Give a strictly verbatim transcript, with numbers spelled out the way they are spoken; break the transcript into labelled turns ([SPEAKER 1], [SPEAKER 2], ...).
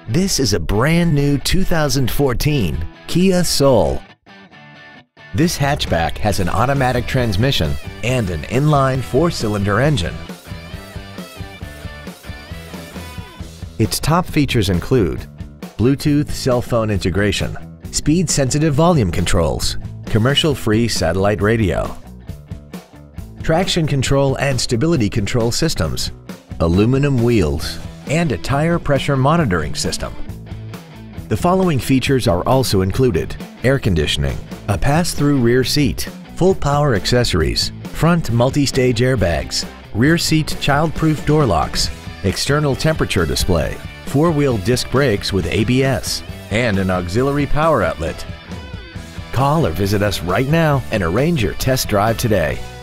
[SPEAKER 1] This is a brand new two thousand fourteen Kia Soul. This hatchback has an automatic transmission and an inline four-cylinder engine. Its top features include Bluetooth cell phone integration, speed-sensitive volume controls, commercial-free satellite radio, traction control and stability control systems, aluminum wheels, and a tire pressure monitoring system. The following features are also included: air conditioning, a pass-through rear seat, full power accessories, front multi-stage airbags, rear seat child-proof door locks, external temperature display, four-wheel disc brakes with A B S, and an auxiliary power outlet. Call or visit us right now and arrange your test drive today.